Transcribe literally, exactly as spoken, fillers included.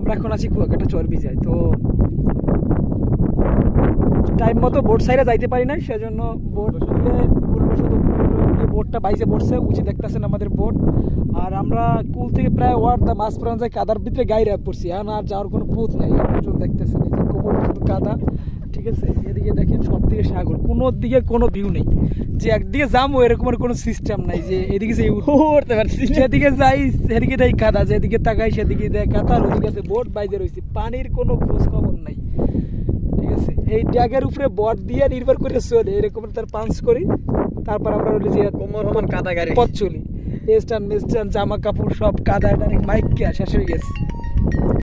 আমরা এখন আছি কুয়াকাটা চর্বি যাই, তো টাইম মতো বোট সাইডে যাইতে পারি না, সেজন্য বোট ভুলবশত বোটটা বাইসে পড়ছে, উঁচু দেখতেছেন আমাদের বোট। আর আমরা কুল থেকে প্রায় ওয়ার দা মাছ পড়ানো যায় কাদার ভিতরে গায়ে রাখ পড়ছি, এখন আর যাওয়ার কোনো পথ নাই। পর্যন্ত দেখতেছেন এই যে কোমর পর্যন্ত কাদা, ঠিক আছে। এদিকে দেখেন সব দিকে সাগর, কোনো দিকে কোনো ভিউ নেই যে একদিকে যাবো এরকমের কোনো সিস্টেম নাই যে এদিকে যে উঠতে পারছি, যেদিকে যাই সেদিকে দেয় কাদা, যেদিকে তাকাই সেদিকে দেয় কাদা, আর ওদিকে আছে বোট বাইজে রয়েছে, পানির কোনো খোঁজ খবর নাই, ঠিক আছে। এই ট্যাগের উপরে বট দিয়ে নির্ভর করে চলে, এরকম তার পাঞ্চ করি, তারপর আমরা যে কোমর সমান কাদা গাড়ি পথ চলি, এস্টার্ন মেস্টার্ন জামা কাপড় সব কাদা, ডাইরেক্ট মাইক কে শেষ হয়ে গেছে।